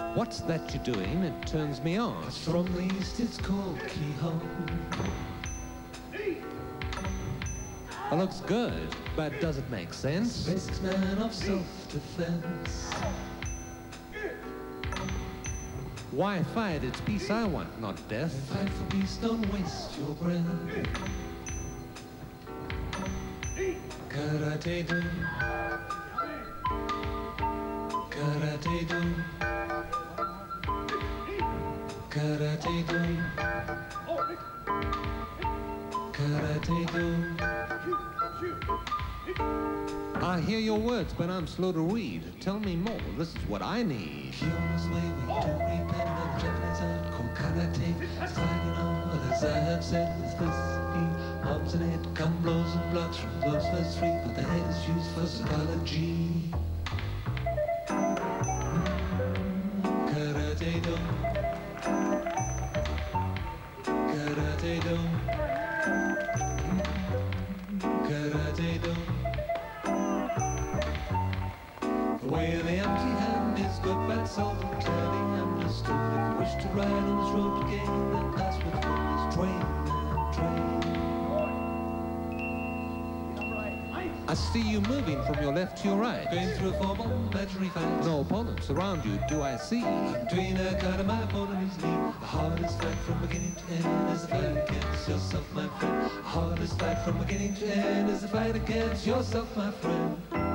What's that you're doing? It turns me on. It's from the east, it's called Keyhole. It looks good, but does it make sense? Basics man of self-defense. Why fight? It's peace I want, not death. Fight for peace, don't waste your breath. Karate do. Karate do. Karate do. Karate do. I hear your words, but I'm slow to read. Tell me more. This is what I need. Kyoto's way we do repent of Japanese art called karate. It's fighting all, as I have said, with fists, feet, arms and head. Come blows and blocks from those first three, but the head is used for psychology. Karate do. Karate do. Karate do. The way of the empty hand is good, but seldom clearly understood. If you wish to ride on this road to gain, then pass with this train and train. I see you moving from your left to your right. Going through a formal imaginary fight. No opponents around you, do I see? Between a card and my opponent is me. The hardest fight from beginning to end is the fight against yourself, my friend. The hardest fight from beginning to end is the fight against yourself, my friend.